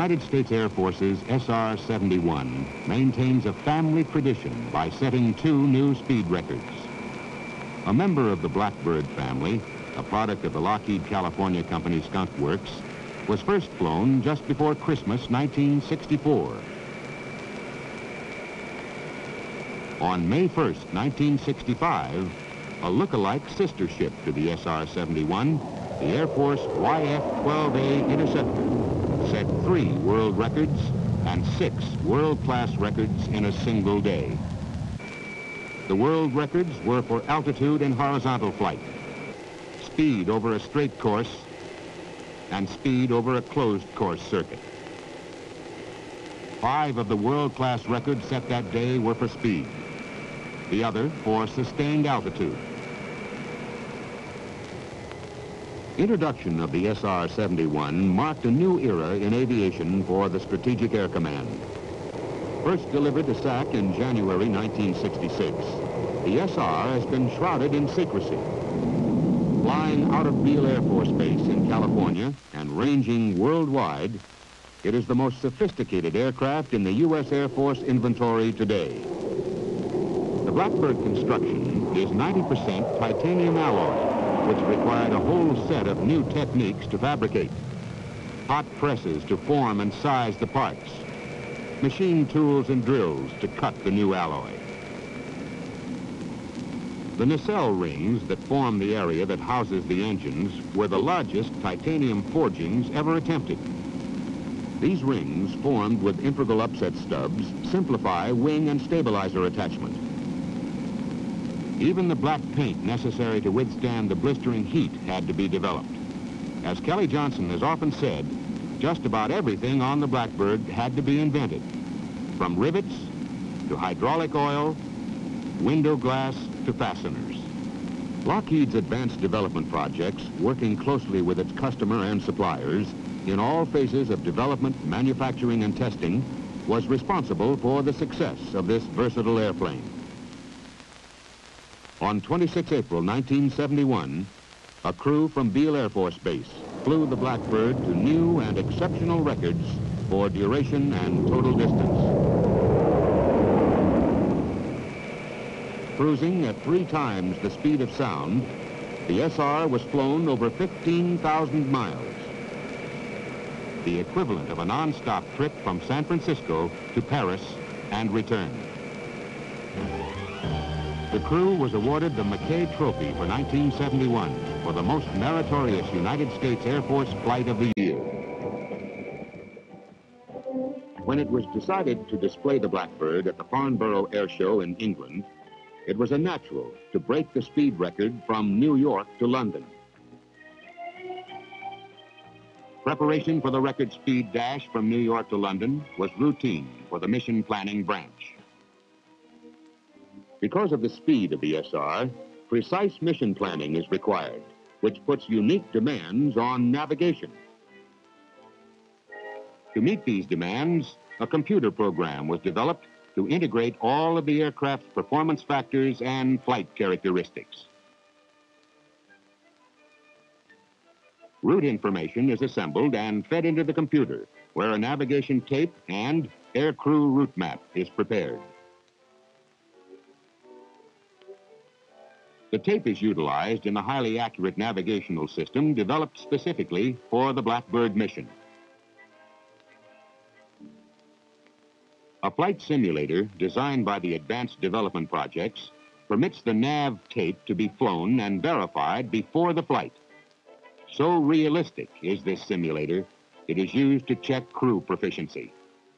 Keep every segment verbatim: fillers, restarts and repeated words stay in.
United States Air Force's S R seventy-one maintains a family tradition by setting two new speed records. A member of the Blackbird family, a product of the Lockheed California Company Skunk Works, was first flown just before Christmas nineteen sixty-four. On May first, nineteen sixty-five, a look-alike sister ship to the S R seventy-one, the Air Force Y F twelve A Interceptor, set three world records and six world-class records in a single day. The world records were for altitude and horizontal flight, speed over a straight course, and speed over a closed course circuit. Five of the world-class records set that day were for speed, the other for sustained altitude. Introduction of the S R seventy-one marked a new era in aviation for the Strategic Air Command. First delivered to S A C in January nineteen sixty-six, the S R has been shrouded in secrecy. Flying out of Beale Air Force Base in California and ranging worldwide, it is the most sophisticated aircraft in the U S Air Force inventory today. The Blackbird construction is ninety percent titanium alloy, which required a whole set of new techniques to fabricate. Hot presses to form and size the parts, machine tools and drills to cut the new alloy. The nacelle rings that form the area that houses the engines were the largest titanium forgings ever attempted. These rings, formed with integral upset stubs, simplify wing and stabilizer attachment. Even the black paint necessary to withstand the blistering heat had to be developed. As Kelly Johnson has often said, just about everything on the Blackbird had to be invented, from rivets to hydraulic oil, window glass to fasteners. Lockheed's advanced development projects, working closely with its customer and suppliers in all phases of development, manufacturing, and testing, was responsible for the success of this versatile airplane. On the twenty-sixth of April nineteen seventy-one, a crew from Beale Air Force Base flew the Blackbird to new and exceptional records for duration and total distance. Cruising at three times the speed of sound, the S R was flown over fifteen thousand miles, the equivalent of a non-stop trip from San Francisco to Paris and return. The crew was awarded the McKay Trophy for nineteen seventy-one for the most meritorious United States Air Force flight of the year. When it was decided to display the Blackbird at the Farnborough Air Show in England, it was a natural to break the speed record from New York to London. Preparation for the record speed dash from New York to London was routine for the mission planning branch. Because of the speed of the S R, precise mission planning is required, which puts unique demands on navigation. To meet these demands, a computer program was developed to integrate all of the aircraft's performance factors and flight characteristics. Route information is assembled and fed into the computer, where a navigation tape and aircrew route map is prepared. The tape is utilized in a highly accurate navigational system developed specifically for the Blackbird mission. A flight simulator designed by the Advanced Development Projects permits the nav tape to be flown and verified before the flight. So realistic is this simulator, it is used to check crew proficiency.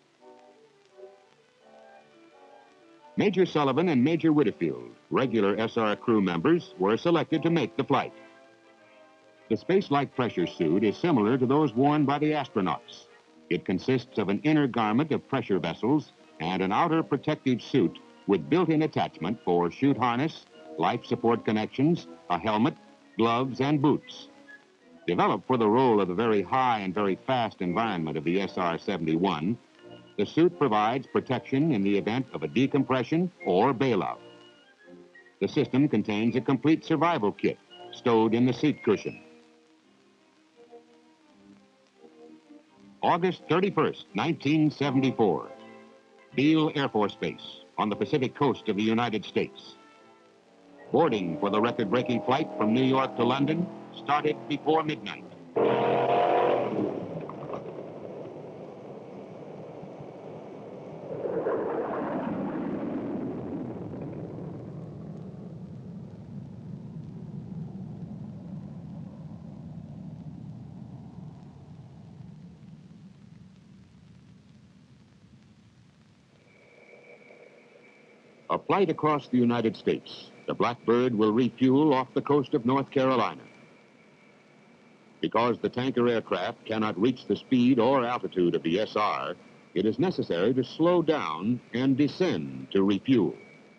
Major Sullivan and Major Widdifield, regular S R crew members, were selected to make the flight. The space-like pressure suit is similar to those worn by the astronauts. It consists of an inner garment of pressure vessels and an outer protective suit with built-in attachment for chute harness, life support connections, a helmet, gloves, and boots. Developed for the role of the very high and very fast environment of the S R seventy-one, the suit provides protection in the event of a decompression or bailout. The system contains a complete survival kit stowed in the seat cushion. August thirty-first, nineteen seventy-four. Beale Air Force Base on the Pacific coast of the United States. Boarding for the record-breaking flight from New York to London started before midnight. A flight across the United States, the Blackbird will refuel off the coast of North Carolina. Because the tanker aircraft cannot reach the speed or altitude of the S R, it is necessary to slow down and descend to refuel.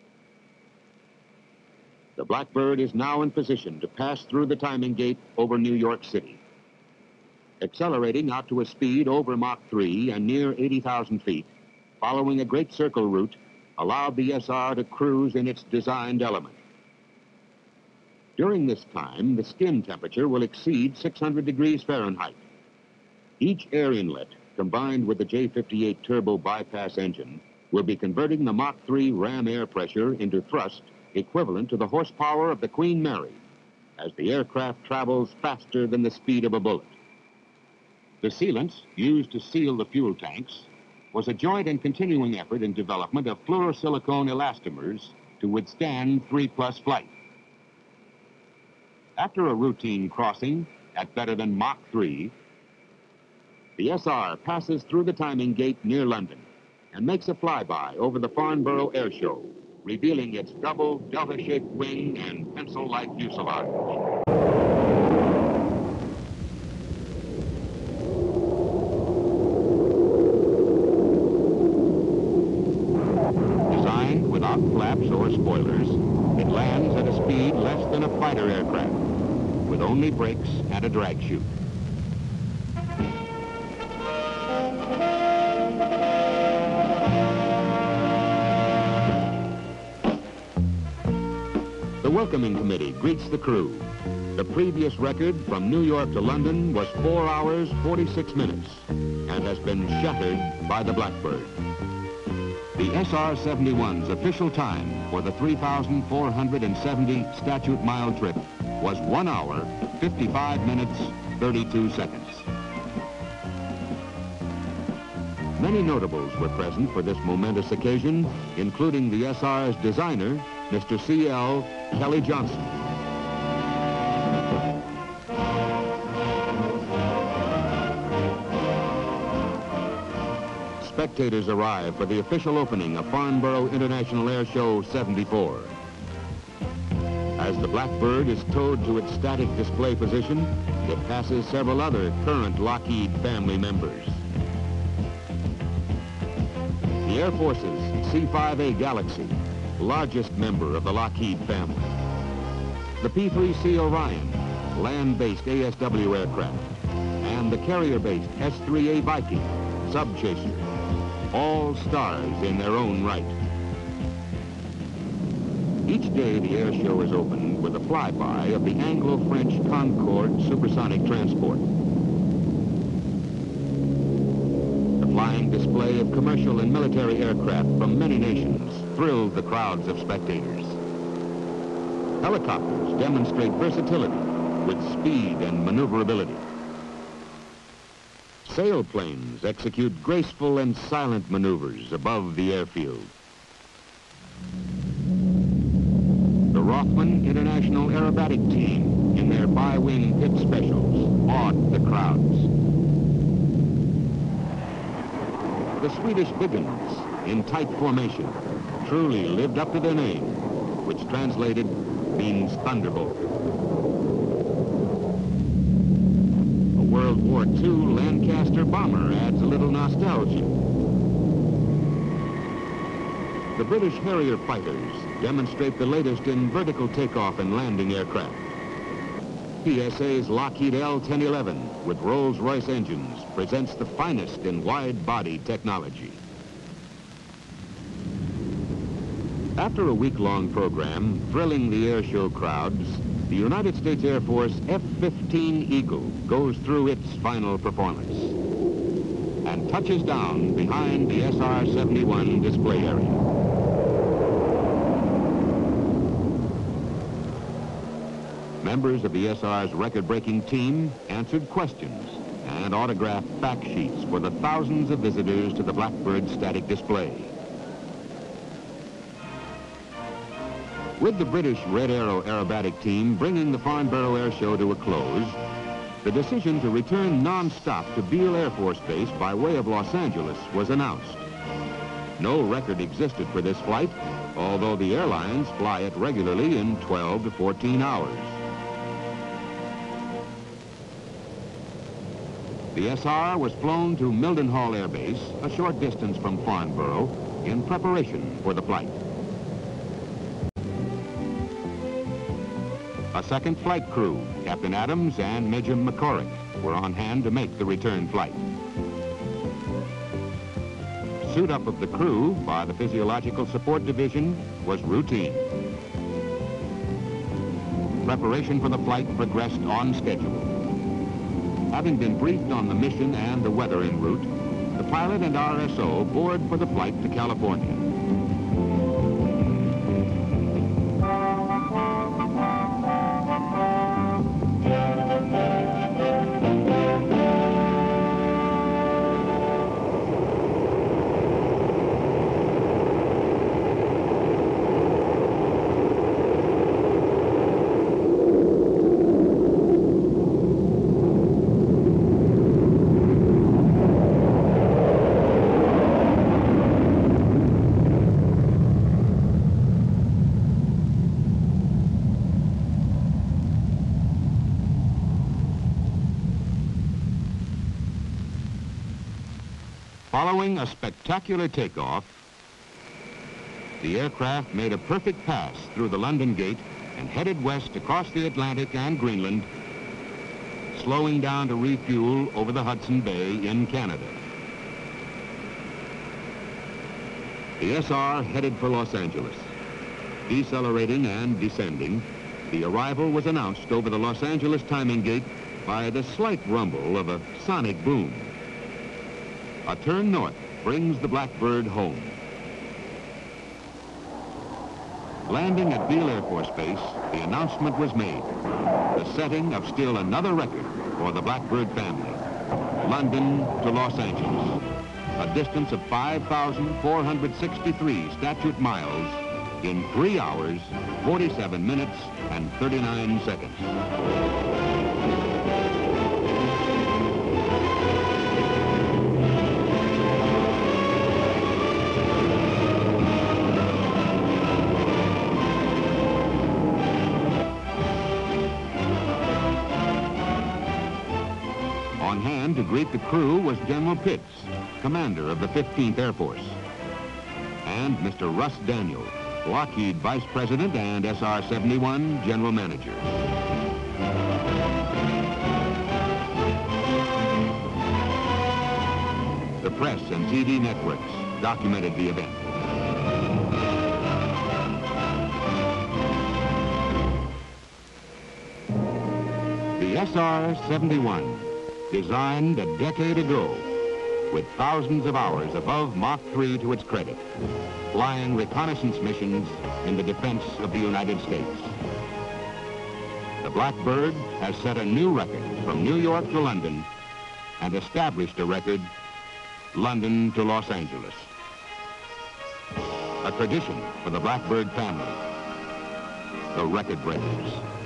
The Blackbird is now in position to pass through the timing gate over New York City. Accelerating out to a speed over Mach three and near eighty thousand feet, following a great circle route, allowed the S R to cruise in its designed element. During this time, the skin temperature will exceed six hundred degrees Fahrenheit. Each air inlet, combined with the J fifty-eight turbo bypass engine, will be converting the Mach three ram air pressure into thrust equivalent to the horsepower of the Queen Mary, as the aircraft travels faster than the speed of a bullet. The sealants used to seal the fuel tanks was a joint and continuing effort in development of fluorosilicone elastomers to withstand three-plus flight. After a routine crossing at better than Mach three, the S R passes through the timing gate near London and makes a flyby over the Farnborough Air Show, revealing its double delta-shaped wing and pencil-like fuselage. Without flaps or spoilers, it lands at a speed less than a fighter aircraft, with only brakes and a drag chute. The welcoming committee greets the crew. The previous record from New York to London was four hours, forty-six minutes, and has been shattered by the Blackbird. The S R seventy-one's official time for the three thousand four hundred seventy statute mile trip was one hour, fifty-five minutes, thirty-two seconds. Many notables were present for this momentous occasion, including the S R's designer, Mister C L Kelly Johnson. Spectators arrive for the official opening of Farnborough International Air Show seventy-four. As the Blackbird is towed to its static display position, it passes several other current Lockheed family members. The Air Force's C five A Galaxy, largest member of the Lockheed family. The P three C Orion, land-based A S W aircraft, and the carrier-based S three A Viking, sub-chaser, all stars in their own right. Each day the air show is opened with a flyby of the Anglo-French Concorde supersonic transport. The flying display of commercial and military aircraft from many nations thrilled the crowds of spectators. Helicopters demonstrate versatility with speed and maneuverability. Sailplanes execute graceful and silent maneuvers above the airfield. The Rothman International Aerobatic Team, in their bi-wing pit specials, awed the crowds. The Swedish Viggens, in tight formation, truly lived up to their name, which translated means thunderbolt. World War Two Lancaster bomber adds a little nostalgia. The British Harrier fighters demonstrate the latest in vertical takeoff and landing aircraft. P S A's Lockheed L ten eleven with Rolls-Royce engines presents the finest in wide-body technology. After a week-long program thrilling the air show crowds, the United States Air Force F fifteen Eagle goes through its final performance. touches down behind the S R seventy-one display area. Members of the S R's record-breaking team answered questions and autographed fact sheets for the thousands of visitors to the Blackbird static display. With the British Red Arrow aerobatic team bringing the Farnborough Air Show to a close, the decision to return non-stop to Beale Air Force Base by way of Los Angeles was announced. No record existed for this flight, although the airlines fly it regularly in twelve to fourteen hours. The S R was flown to Mildenhall Air Base, a short distance from Farnborough, in preparation for the flight. A second flight crew, Captain Adams and Major Machorek, were on hand to make the return flight. Suit-up of the crew by the Physiological Support Division was routine. Preparation for the flight progressed on schedule. Having been briefed on the mission and the weather en route, the pilot and R S O board for the flight to California. Following a spectacular takeoff, the aircraft made a perfect pass through the London gate and headed west across the Atlantic and Greenland, slowing down to refuel over the Hudson Bay in Canada. The S R headed for Los Angeles. Decelerating and descending, the arrival was announced over the Los Angeles timing gate by the slight rumble of a sonic boom. A turn north brings the Blackbird home. Landing at Beale Air Force Base, the announcement was made. The setting of still another record for the Blackbird family. London to Los Angeles. A distance of five thousand four hundred sixty-three statute miles in three hours, forty-seven minutes, and thirty-nine seconds. On hand to greet the crew was General Pitts, commander of the fifteenth Air Force, and Mister Russ Daniel, Lockheed Vice President and S R seventy-one General Manager. The press and T V networks documented the event. The S R seventy-one, designed a decade ago, with thousands of hours above Mach three to its credit, flying reconnaissance missions in the defense of the United States. The Blackbird has set a new record from New York to London and established a record, London to Los Angeles. A tradition for the Blackbird family, the record breakers.